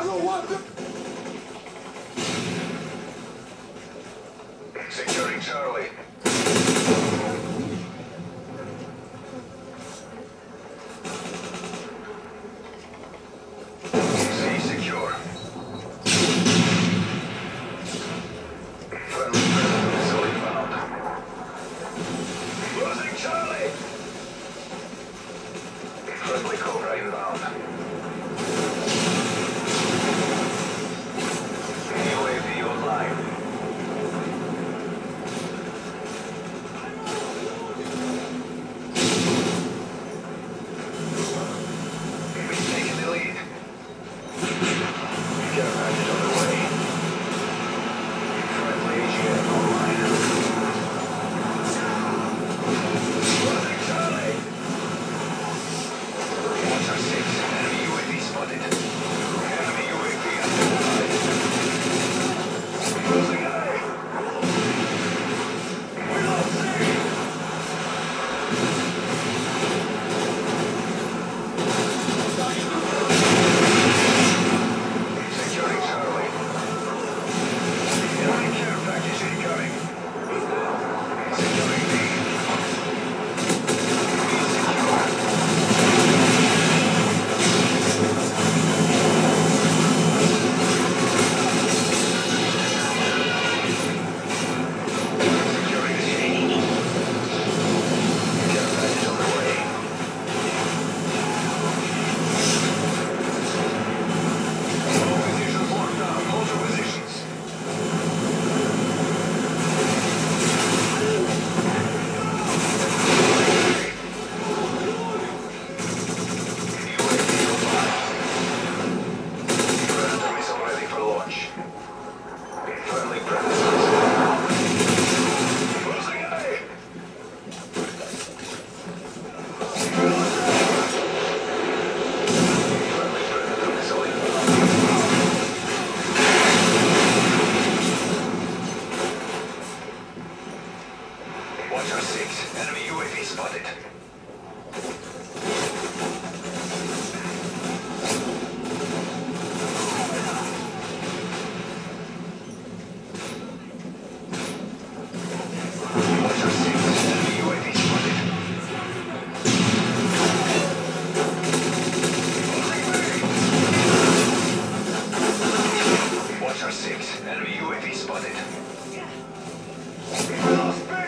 don't want to. Securing Charlie. C secure. Friendly predator missile inbound. Losing Charlie. Friendly Cobra inbound. UAV online. Watcher 6, enemy UAV spotted. Watcher 6, enemy UAV spotted. Watcher 6, enemy UAV spotted. We lost B!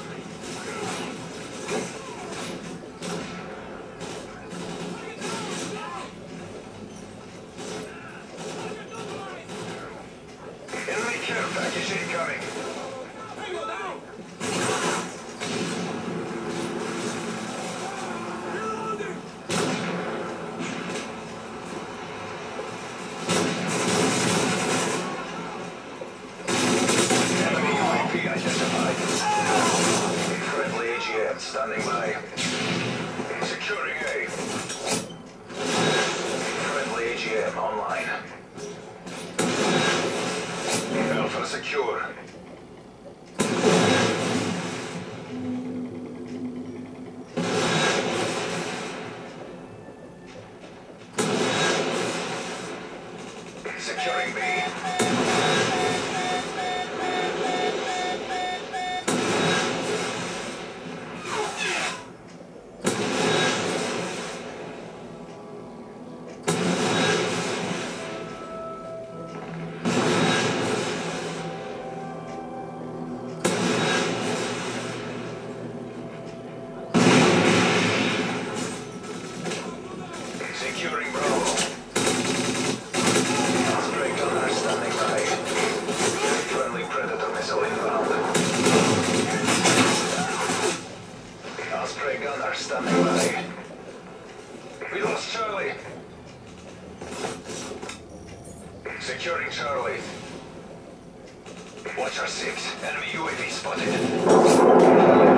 Enemy care package incoming. Enemy UAV identified. Friendly AGM standing by. Securing A. Friendly AGM online. Alpha secure. Securing B. Securing Bravo. Osprey gunner standing by. Friendly Predator missile inbound. Osprey gunner standing by. We lost Charlie. Securing Charlie. Watcher 6, enemy UAV spotted.